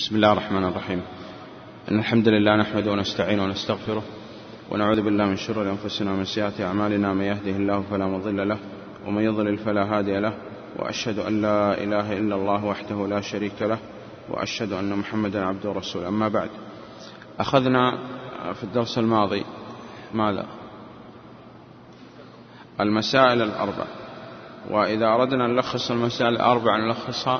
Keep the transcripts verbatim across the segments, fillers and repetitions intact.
بسم الله الرحمن الرحيم. إن الحمد لله نحمده ونستعينه ونستغفره ونعوذ بالله من شرور أنفسنا ومن سيئات أعمالنا. من يهده الله فلا مضل له ومن يضلل فلا هادي له، وأشهد أن لا إله إلا الله وحده لا شريك له، وأشهد أن محمدا عبده ورسوله. أما بعد، أخذنا في الدرس الماضي ماذا؟ المسائل الأربع، وإذا أردنا أن نلخص المسائل الأربع نلخصها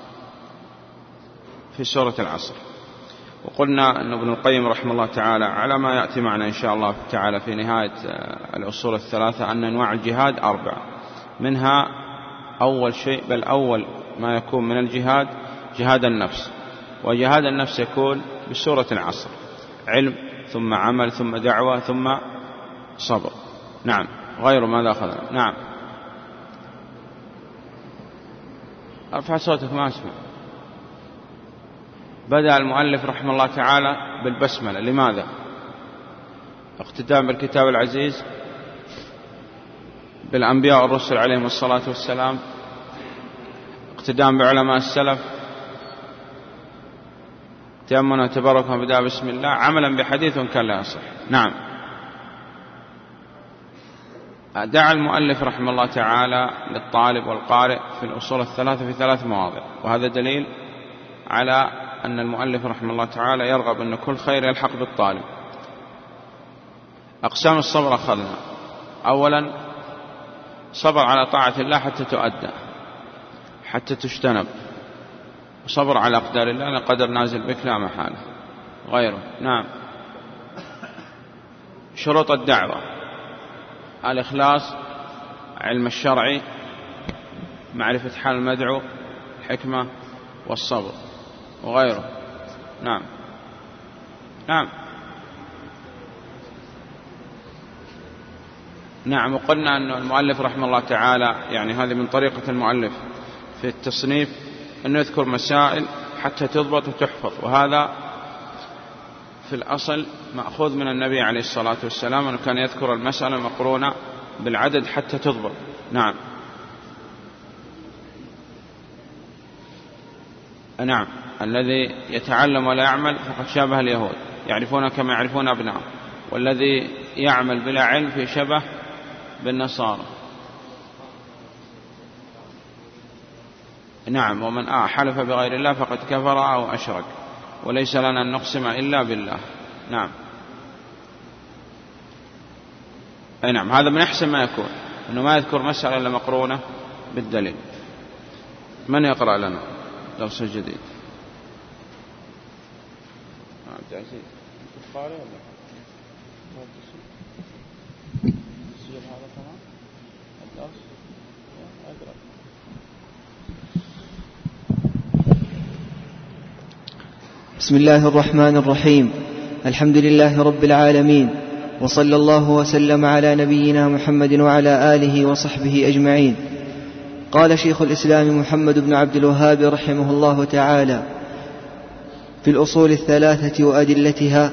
في سورة العصر. وقلنا أن ابن القيم رحمه الله تعالى على ما يأتي معنا إن شاء الله تعالى في نهاية الأصول الثلاثة أن أنواع الجهاد أربعة، منها أول شيء بل أول ما يكون من الجهاد جهاد النفس، وجهاد النفس يكون بسورة العصر: علم ثم عمل ثم دعوة ثم صبر. نعم. غير ماذا أخذنا؟ نعم. ارفع صوتك ما أسمع. بدأ المؤلف رحمه الله تعالى بالبسملة. لماذا؟ اقتداء بالكتاب العزيز، بالأنبياء والرسل عليهم الصلاة والسلام، اقتداء بعلماء السلف، تأمنا تبارك بدأ بسم الله، عملا بحديث كان لا يصح. نعم. دعا المؤلف رحمه الله تعالى للطالب والقارئ في الأصول الثلاثة في ثلاث مواضع، وهذا دليل على أن المؤلف رحمه الله تعالى يرغب أن كل خير يلحق بالطالب. أقسام الصبر أخذنا: أولا صبر على طاعة الله حتى تؤدى، حتى تجتنب، وصبر على أقدار الله لأن قدر نازل بك لا محالة. غيره. نعم. شروط الدعوة: الإخلاص، علم الشرع، معرفة حال المدعو، الحكمة، والصبر. وغيره. نعم. نعم. نعم. وقلنا أن المؤلف رحمه الله تعالى يعني هذه من طريقة المؤلف في التصنيف أنه يذكر مسائل حتى تضبط وتحفظ، وهذا في الأصل مأخوذ من النبي عليه الصلاة والسلام أنه كان يذكر المسألة مقرونة بالعدد حتى تضبط. نعم. نعم. الذي يتعلم ولا يعمل فقد شابه اليهود، يعرفون كما يعرفون أبناءهم، والذي يعمل بلا علم في شبه بالنصارى. نعم. ومن حلف بغير الله فقد كفر أو أشرك، وليس لنا أن نقسم إلا بالله. نعم. أي نعم. هذا من أحسن ما يكون أنه ما يذكر مسألة إلا مقرونة بالدليل. من يقرأ لنا درس جديد؟ بسم الله الرحمن الرحيم. الحمد لله رب العالمين، وصلى الله وسلم على نبينا محمد وعلى آله وصحبه أجمعين. قال شيخ الإسلام محمد بن عبد الوهاب رحمه الله تعالى في الأصول الثلاثة وأدلتها: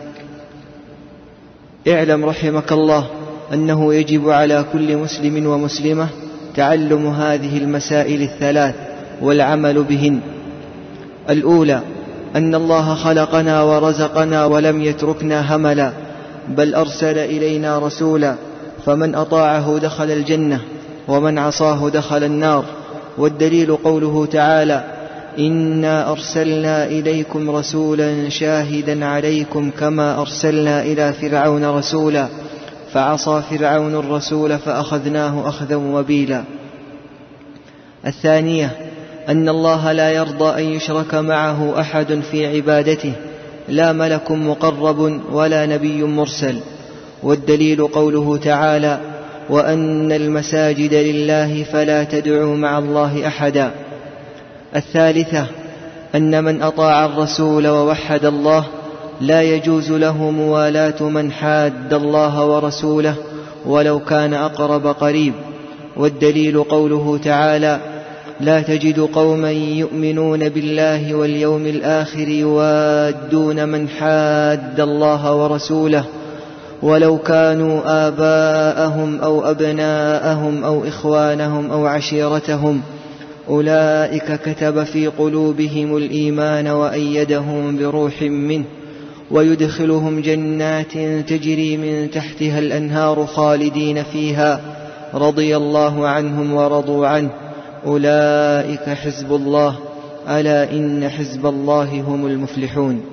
اعلم رحمك الله أنه يجب على كل مسلم ومسلمة تعلم هذه المسائل الثلاث والعمل بهن. الأولى أن الله خلقنا ورزقنا ولم يتركنا هملا، بل أرسل إلينا رسولا، فمن أطاعه دخل الجنة ومن عصاه دخل النار. والدليل قوله تعالى: إنا أرسلنا إليكم رسولا شاهدا عليكم كما أرسلنا إلى فرعون رسولا، فعصى فرعون الرسول فأخذناه أخذا وبيلا. الثانية أن الله لا يرضى أن يشرك معه أحد في عبادته، لا ملك مقرب ولا نبي مرسل. والدليل قوله تعالى: وأن المساجد لله فلا تدعوا مع الله أحدا. الثالثة أن من أطاع الرسول ووحد الله لا يجوز له موالاة من حاد الله ورسوله ولو كان أقرب قريب. والدليل قوله تعالى: لا تجد قوما يؤمنون بالله واليوم الآخر يوادون من حاد الله ورسوله ولو كانوا آباءهم أو أبناءهم أو إخوانهم أو عشيرتهم أولئك كتب في قلوبهم الإيمان وأيدهم بروح منه ويدخلهم جنات تجري من تحتها الأنهار خالدين فيها رضي الله عنهم ورضوا عنه أولئك حزب الله ألا إن حزب الله هم المفلحون.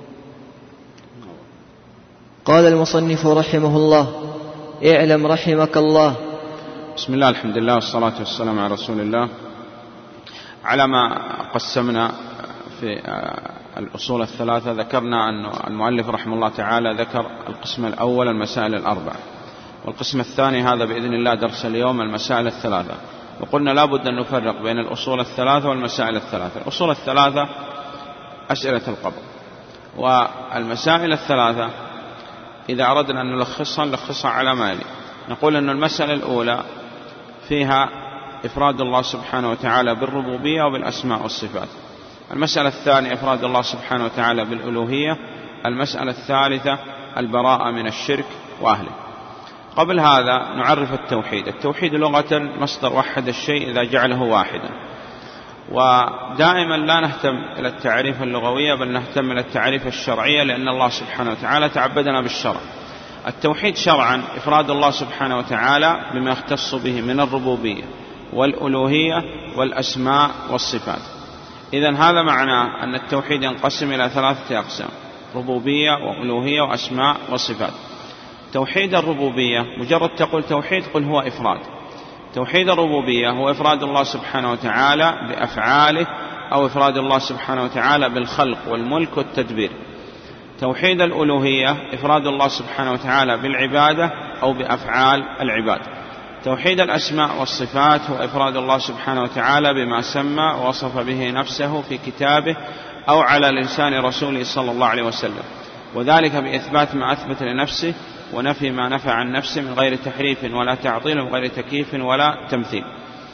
قال المصنف رحمه الله: اعلم رحمك الله. بسم الله، الحمد لله، والصلاة والسلام على رسول الله. على ما قسمنا في الأصول الثلاثة ذكرنا أن المؤلف رحمه الله تعالى ذكر القسم الأول المسائل الأربع، والقسم الثاني هذا بإذن الله درس اليوم المسائل الثلاثة. وقلنا لا بد أن نفرق بين الأصول الثلاثة والمسائل الثلاثة. الأصول الثلاثة أسئلة القبر، والمسائل الثلاثة إذا أردنا أن نلخصها نلخصها على ما يلي. نقول أن المسألة الأولى فيها إفراد الله سبحانه وتعالى بالربوبية وبالأسماء والصفات. المسألة الثانية إفراد الله سبحانه وتعالى بالألوهية. المسألة الثالثة البراءة من الشرك وأهله. قبل هذا نعرف التوحيد. التوحيد لغة مصدر وحد الشيء إذا جعله واحدا، ودائما لا نهتم إلى التعريف اللغوية بل نهتم إلى التعريف الشرعية، لأن الله سبحانه وتعالى تعبدنا بالشرع. التوحيد شرعا إفراد الله سبحانه وتعالى بما يختص به من الربوبية والألوهية والأسماء والصفات. إذن هذا معناه أن التوحيد ينقسم إلى ثلاثة أقسام: ربوبية وألوهية وأسماء وصفات. توحيد الربوبية مجرد تقول توحيد قل هو إفراد. توحيد الربوبية هو إفراد الله سبحانه وتعالى بأفعاله أو إفراد الله سبحانه وتعالى بالخلق والملك والتدبير. توحيد الألوهية إفراد الله سبحانه وتعالى بالعبادة أو بأفعال العباد. توحيد الأسماء والصفات هو إفراد الله سبحانه وتعالى بما سمى ووصف به نفسه في كتابه أو على لسان رسوله صلى الله عليه وسلم، وذلك بإثبات ما أثبت لنفسه ونفي ما نفى عن نفسه من غير تحريف ولا تعطيل وغير تكييف ولا تمثيل.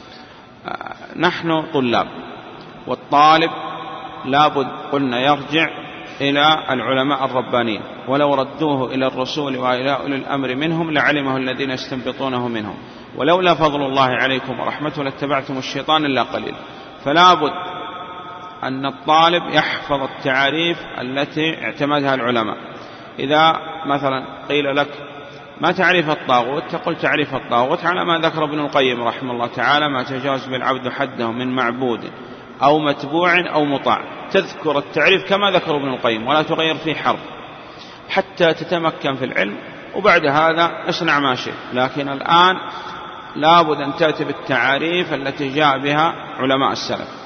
نحن طلاب، والطالب لابد قلنا يرجع إلى العلماء الربانيين، ولو ردوه إلى الرسول وإلى أولي الأمر منهم لعلمه الذين يستنبطونه منهم، ولولا فضل الله عليكم ورحمته لاتبعتم الشيطان إلا قليل. فلا بد أن الطالب يحفظ التعاريف التي اعتمدها العلماء. إذا مثلا قيل لك ما تعريف الطاغوت تقول تعريف الطاغوت على ما ذكر ابن القيم رحمه الله تعالى: ما تجاوز بالعبد حده من معبود أو متبوع أو مطاع. تذكر التعريف كما ذكر ابن القيم ولا تغير فيه حرف حتى تتمكن في العلم، وبعد هذا اصنع ما شئت. لكن الآن لابد أن تأتي بالتعاريف التي جاء بها علماء السلف.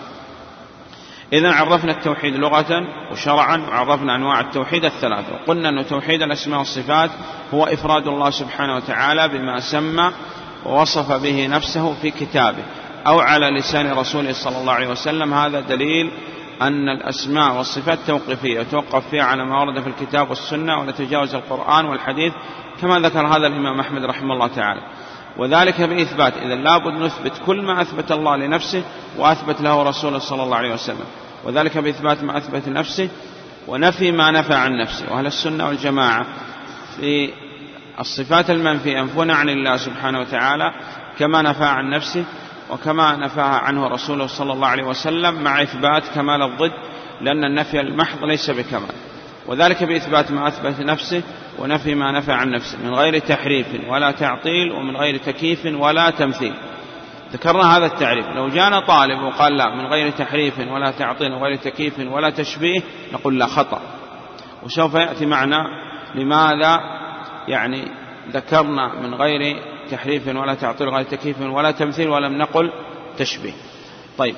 إذن عرفنا التوحيد لغة وشرعا، وعرفنا أنواع التوحيد الثلاثة، وقلنا أن توحيد الأسماء والصفات هو إفراد الله سبحانه وتعالى بما سمى ووصف به نفسه في كتابه أو على لسان رسوله صلى الله عليه وسلم. هذا دليل أن الأسماء والصفات توقيفية، توقف فيها على ما ورد في الكتاب والسنة ونتجاوز القرآن والحديث كما ذكر هذا الإمام أحمد رحمه الله تعالى، وذلك بإثبات. إذن لابد نثبت كل ما أثبت الله لنفسه وأثبت له رسوله صلى الله عليه وسلم، وذلك بإثبات ما أثبت لنفسه ونفي ما نفى عن نفسه. وأهل السنة والجماعة في الصفات المنفية ينفون عن الله سبحانه وتعالى كما نفى عن نفسه وكما نفاها عنه رسوله صلى الله عليه وسلم، مع إثبات كمال الضد، لأن النفي المحض ليس بكمال، وذلك بإثبات ما أثبت نفسه ونفي ما نفى عن نفسه من غير تحريف ولا تعطيل ومن غير تكييف ولا تمثيل. ذكرنا هذا التعريف. لو جانا طالب وقال لا من غير تحريف ولا تعطيل وغير تكييف ولا تشبيه نقول لا، خطأ. وسوف يأتي معنا لماذا يعني ذكرنا من غير تحريف ولا تعطيل وغير تكييف ولا تمثيل ولم نقل تشبيه. طيب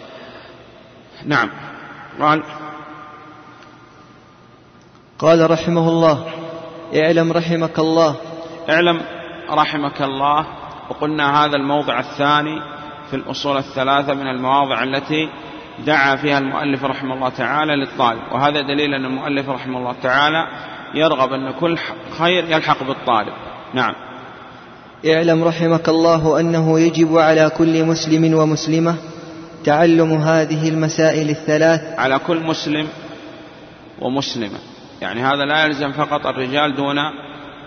نعم. قال قال رحمه الله: اعلم رحمك الله. اعلم رحمك الله. وقلنا هذا الموضع الثاني في الأصول الثلاثة من المواضع التي دعا فيها المؤلف رحمه الله تعالى للطالب، وهذا دليل أن المؤلف رحمه الله تعالى يرغب أن كل خير يلحق بالطالب. نعم. اعلم رحمك الله أنه يجب على كل مسلم ومسلمة تعلم هذه المسائل الثلاث. على كل مسلم ومسلمة، يعني هذا لا يلزم فقط الرجال دون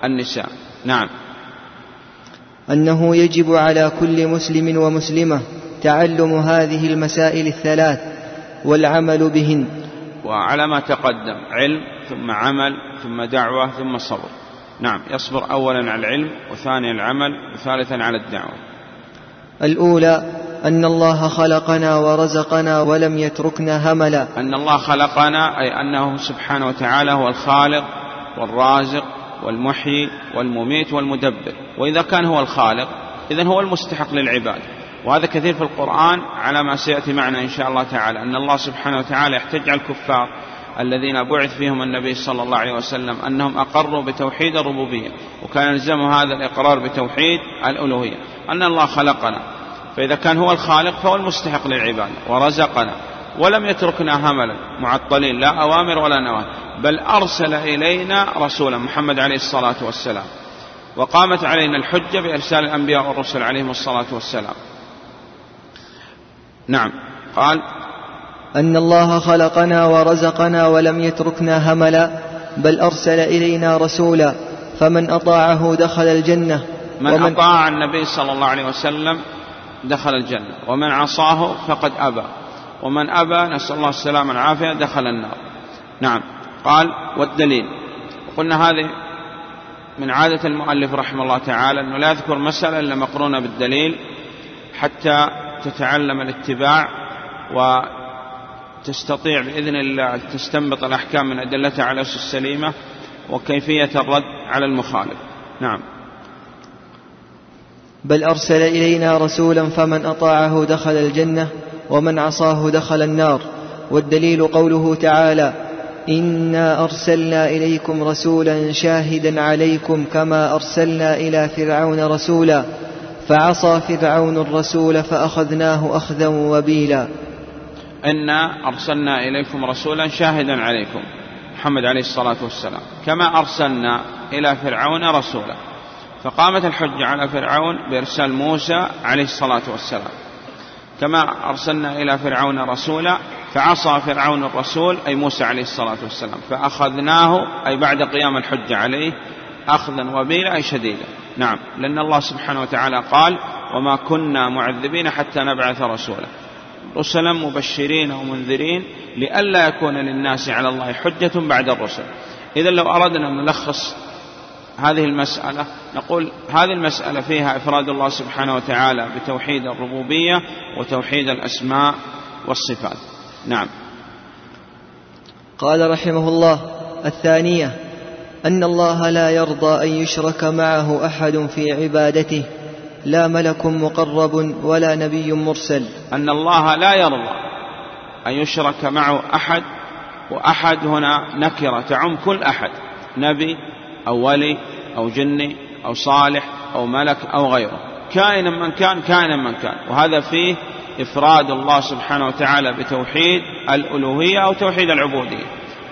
النساء. نعم. أنه يجب على كل مسلم ومسلمة تعلم هذه المسائل الثلاث والعمل بهن. وعلى ما تقدم علم ثم عمل ثم دعوة ثم صبر. نعم، يصبر أولا على العلم وثانيا العمل وثالثا على الدعوة. الأولى أن الله خلقنا ورزقنا ولم يتركنا هملا. أن الله خلقنا أي أنه سبحانه وتعالى هو الخالق والرازق والمحيي والمميت والمدبر، وإذا كان هو الخالق إذن هو المستحق للعباد، وهذا كثير في القرآن على ما سيأتي معنا إن شاء الله تعالى، أن الله سبحانه وتعالى يحتج على الكفار الذين بعث فيهم النبي صلى الله عليه وسلم أنهم أقروا بتوحيد الربوبية، وكان يلزم هذا الإقرار بتوحيد الألوهية، أن الله خلقنا، فإذا كان هو الخالق فهو المستحق للعبادة، ورزقنا ولم يتركنا هملا معطلين لا أوامر ولا نواهي، بل أرسل إلينا رسولا محمد عليه الصلاة والسلام، وقامت علينا الحجة بإرسال الأنبياء والرسل عليهم الصلاة والسلام. نعم، قال أن الله خلقنا ورزقنا ولم يتركنا هملا، بل أرسل إلينا رسولا فمن أطاعه دخل الجنة. من ومن أطاع النبي صلى الله عليه وسلم دخل الجنة، ومن عصاه فقد أبى، ومن أبى نسأل الله السلامة والعافية دخل النار. نعم، قال والدليل. وقلنا هذه من عادة المؤلف رحمه الله تعالى أنه لا يذكر مسألة إلا مقرونة بالدليل حتى تتعلم الاتباع وتستطيع بإذن الله تستنبط الأحكام من أدلتها على الأسس السليمة وكيفية الرد على المخالف. نعم. بل أرسل إلينا رسولا فمن أطاعه دخل الجنة ومن عصاه دخل النار. والدليل قوله تعالى: إنا أرسلنا إليكم رسولا شاهدا عليكم كما أرسلنا إلى فرعون رسولا فعصى فرعون الرسول فأخذناه أخذا وبيلا. إنا أرسلنا إليكم رسولا شاهدا عليكم محمد عليه الصلاة والسلام كما أرسلنا إلى فرعون رسولا، فقامت الحجة على فرعون بإرسال موسى عليه الصلاة والسلام، كما أرسلنا إلى فرعون رسولا فعصى فرعون الرسول أي موسى عليه الصلاة والسلام فأخذناه أي بعد قيام الحجة عليه أخذا وبيلا أي شديدا. نعم، لأن الله سبحانه وتعالى قال: وما كنا معذبين حتى نبعث رسولا، رسلا مبشرين ومنذرين لئلا يكون للناس على الله حجة بعد الرسل. إذن لو أردنا أن نلخص هذه المسألة نقول هذه المسألة فيها إفراد الله سبحانه وتعالى بتوحيد الربوبية وتوحيد الأسماء والصفات. نعم. قال رحمه الله: الثانية أن الله لا يرضى أن يشرك معه أحد في عبادته، لا ملك مقرب ولا نبي مرسل. أن الله لا يرضى أن يشرك معه أحد، وأحد هنا نكرة تعم كل أحد، نبي أو ولي أو جني أو صالح أو ملك أو غيره، كائنا من كان كائنا من كان، وهذا فيه إفراد الله سبحانه وتعالى بتوحيد الألوهية أو توحيد العبودية.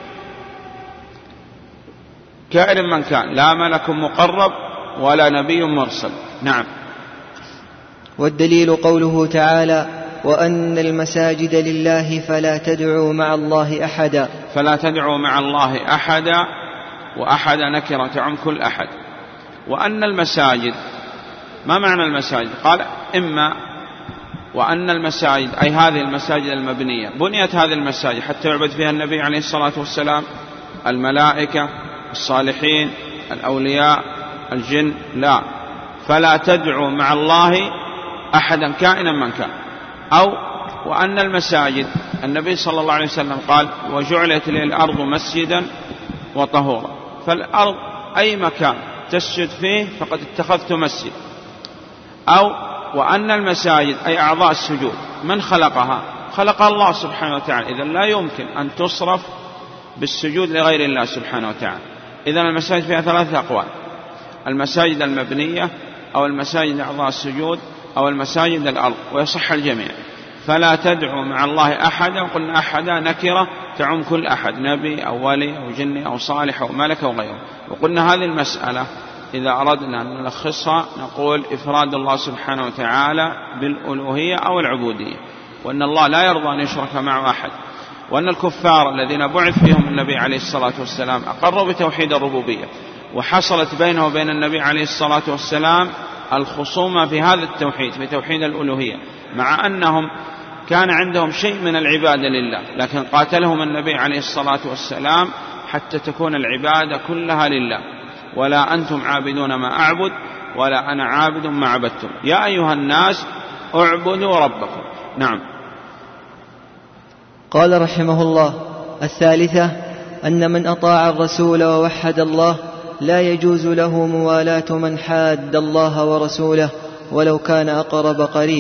كائنا من كان، لا ملك مقرب ولا نبي مرسل. نعم. والدليل قوله تعالى: وأن المساجد لله فلا تدعوا مع الله أحدا. فلا تدعوا مع الله أحدا، وأحد نكرة تعم كل أحد. وأن المساجد، ما معنى المساجد؟ قال: إما وأن المساجد أي هذه المساجد المبنية، بنيت هذه المساجد حتى يعبد فيها النبي عليه الصلاة والسلام، الملائكة، الصالحين، الأولياء، الجن، لا، فلا تدعوا مع الله أحدا كائنا من كان. أو وأن المساجد، النبي صلى الله عليه وسلم قال: وجعلت لي الأرض مسجدا وطهورا، فالأرض أي مكان تسجد فيه فقد اتخذت مسجد. أو وأن المساجد أي أعضاء السجود، من خلقها؟ خلقها الله سبحانه وتعالى، إذن لا يمكن أن تصرف بالسجود لغير الله سبحانه وتعالى. إذن المساجد فيها ثلاثة أقوال: المساجد المبنية أو المساجد أعضاء السجود أو المساجد الأرض، ويصح الجميع. فلا تدعوا مع الله أحدا، وقلنا أحدا نكرة تعم كل أحد، نبي أو ولي أو جني أو صالح أو ملك أو غيره. وقلنا هذه المسألة إذا أردنا أن نلخصها نقول إفراد الله سبحانه وتعالى بالألوهية أو العبودية، وأن الله لا يرضى أن يشرك معه أحد، وأن الكفار الذين بعث فيهم النبي عليه الصلاة والسلام أقروا بتوحيد الربوبية، وحصلت بينه وبين النبي عليه الصلاة والسلام الخصومة في هذا التوحيد، في توحيد الألوهية، مع أنهم كان عندهم شيء من العبادة لله، لكن قاتلهم النبي عليه الصلاة والسلام حتى تكون العبادة كلها لله. ولا أنتم عابدون ما أعبد ولا أنا عابد ما عبدتم يا أيها الناس اعبدوا ربكم. نعم. قال رحمه الله: الثالثة أن من أطاع الرسول ووحد الله لا يجوز له موالاة من حاد الله ورسوله ولو كان أقرب قريب.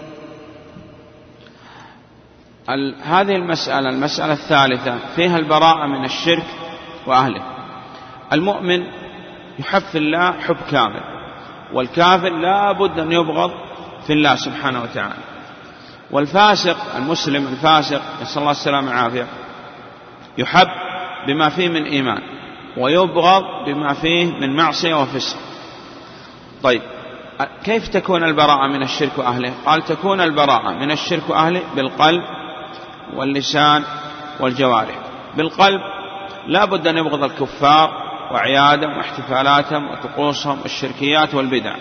هذه المسألة المسألة الثالثة فيها البراءة من الشرك وأهله. المؤمن يحب في الله حب كامل، والكافر لا بد أن يبغض في الله سبحانه وتعالى. والفاسق المسلم الفاسق نسأل الله السلامة والعافية يحب بما فيه من إيمان ويبغض بما فيه من معصية وفسق. طيب كيف تكون البراءة من الشرك وأهله؟ قال: تكون البراءة من الشرك وأهله بالقلب واللسان والجوارح. بالقلب لا بد أن يبغض الكفار وأعيادهم واحتفالاتهم وطقوسهم والشركيات والبدع.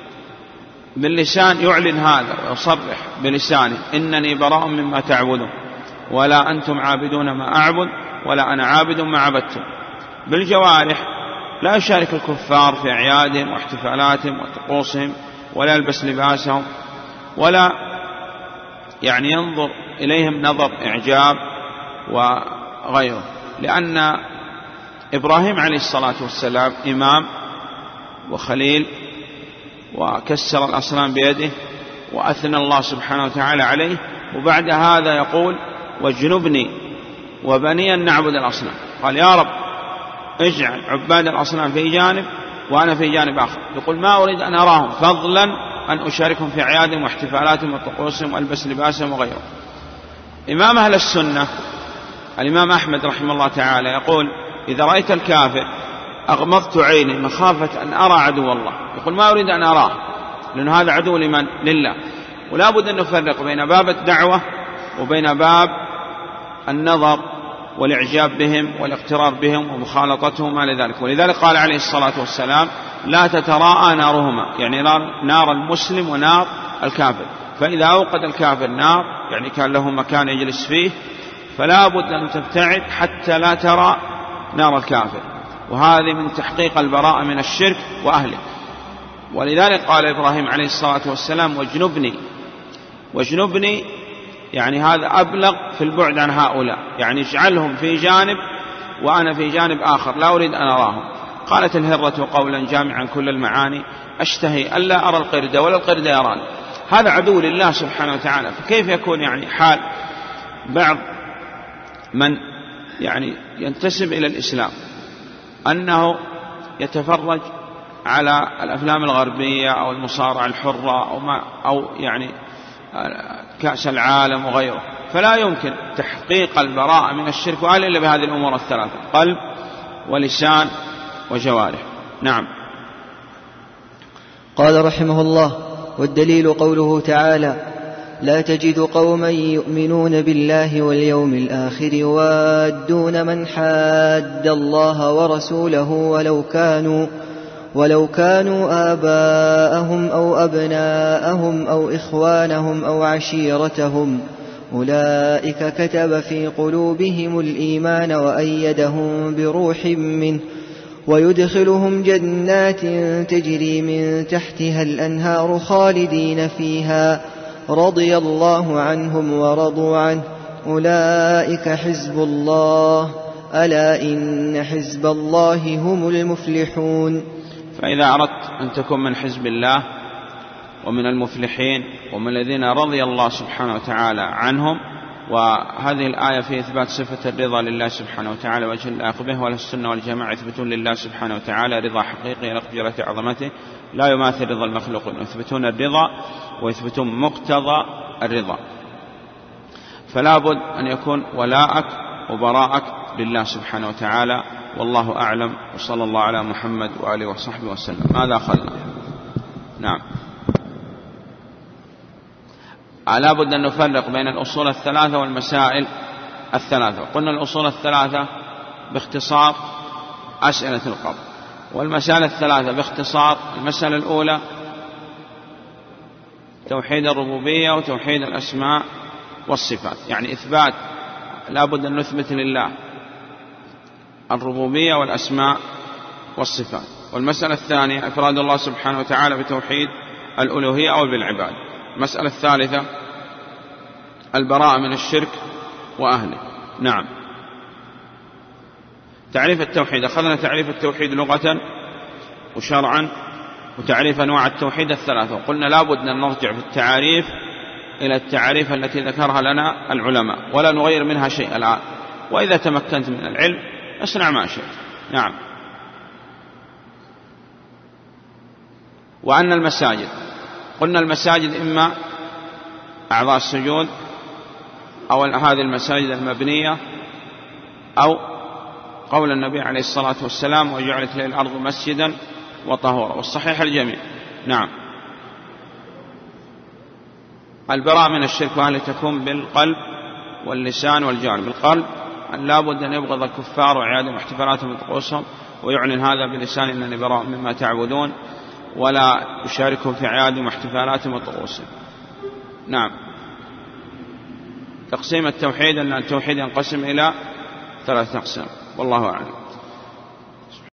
باللسان يعلن هذا ويصرح بلسانه: إنني براء مما تعبدون ولا أنتم عابدون ما أعبد ولا أنا عابد ما عبدتم. بالجوارح لا يشارك الكفار في أعيادهم واحتفالاتهم وطقوسهم ولا يلبس لباسهم ولا يعني ينظر إليهم نظر إعجاب وغيره، لأن إبراهيم عليه الصلاة والسلام إمام وخليل وكسر الأصنام بيده وأثنى الله سبحانه وتعالى عليه، وبعد هذا يقول: واجنبني وبني أن نعبد الأصنام. قال: يا رب اجعل عباد الأصنام في جانب وأنا في جانب آخر. يقول: ما أريد أن أراهم فضلا أن أشاركهم في أعيادهم واحتفالاتهم وطقوسهم وألبس لباسهم وغيره. إمام أهل السنة الإمام أحمد رحمه الله تعالى يقول: إذا رأيت الكافر أغمضت عيني مخافة أن أرى عدو الله. يقول: ما أريد أن أراه، لأن هذا عدو لمن؟ لله. ولا بد أن نفرق بين باب الدعوة وبين باب النظر والإعجاب بهم والاقترار بهم ومخالطتهم ما لذلك. ولذلك قال عليه الصلاة والسلام: لا تتراءى نارهما، يعني نار المسلم ونار الكافر. فإذا أوقد الكافر نار يعني كان له مكان يجلس فيه، فلا بد أن تبتعد حتى لا ترى نار الكافر. وهذه من تحقيق البراءة من الشرك وأهله. ولذلك قال إبراهيم عليه الصلاة والسلام: واجنبني. واجنبني يعني هذا أبلغ في البعد عن هؤلاء، يعني اجعلهم في جانب وأنا في جانب آخر لا أريد أن أراهم. قالت الهرة قولا جامعا كل المعاني: أشتهي ألا أرى القردة ولا القردة يراني. هذا عدو لله سبحانه وتعالى. فكيف يكون يعني حال بعض من يعني ينتسب إلى الإسلام أنه يتفرج على الأفلام الغربية أو المصارعة الحرة أو, ما أو يعني كأس العالم وغيره؟ فلا يمكن تحقيق البراءة من الشرك وأهله إلا بهذه الأمور الثلاثة: قلب ولسان وجوارح. نعم. قال رحمه الله: والدليل قوله تعالى: لا تجد قوما يؤمنون بالله واليوم الآخر يوادون من حاد الله ورسوله ولو كانوا ولو كانوا آباءهم أو أبناءهم أو إخوانهم أو عشيرتهم أولئك كتب في قلوبهم الإيمان وأيدهم بروح منه ويدخلهم جنات تجري من تحتها الأنهار خالدين فيها رضي الله عنهم ورضوا عنه أولئك حزب الله ألا إن حزب الله هم المفلحون. فإذا أردت أن تكون من حزب الله ومن المفلحين ومن الذين رضي الله سبحانه وتعالى عنهم، وهذه الآية في إثبات صفة الرضا لله سبحانه وتعالى وجه اللائق به، وأهل السنة والجماعة يثبتون لله سبحانه وتعالى رضا حقيقي يليق بجلالة عظمته لا يماثل رضا المخلوقين، ويثبتون الرضا ويثبتون مقتضى الرضا. فلا بد أن يكون ولاءك وبراءك لله سبحانه وتعالى، والله أعلم، وصلى الله على محمد وآله وصحبه وسلم. ماذا أخذنا؟ نعم. لا بد أن نفرق بين الأصول الثلاثة والمسائل الثلاثة. قلنا الأصول الثلاثة باختصار أسئلة القبر، والمسائل الثلاثة باختصار: المسألة الأولى توحيد الربوبية وتوحيد الأسماء والصفات، يعني إثبات لا بد أن نثبت لله الربوبية والأسماء والصفات. والمسألة الثانية إفراد الله سبحانه وتعالى بتوحيد الألوهية أو بالعباد. المسألة الثالثة البراءة من الشرك وأهله. نعم. تعريف التوحيد، أخذنا تعريف التوحيد لغة وشرعا وتعريف أنواع التوحيد الثلاثة، وقلنا لا بد أن نرجع في التعاريف إلى التعاريف التي ذكرها لنا العلماء ولا نغير منها شيء الآن، وإذا تمكنت من العلم اصنع ما شئت. نعم. وأن المساجد، قلنا المساجد إما أعضاء السجود أو هذه المساجد المبنية أو قول النبي عليه الصلاة والسلام وجعلت لي الأرض مسجدا وطهورا، والصحيح الجميع. نعم. البراءة من الشرك وأهله تكون بالقلب واللسان والجوارح. بالقلب أن لا بد أن يبغض الكفار وعيادهم واحتفالاتهم وطقوسهم ويعلن هذا بلسان إنني براء مما تعبدون، ولا يشاركهم في أعيادهم واحتفالاتهم وطقوسهم. نعم. تقسيم التوحيد أن التوحيد ينقسم إلى ثلاثة أقسام، والله أعلم.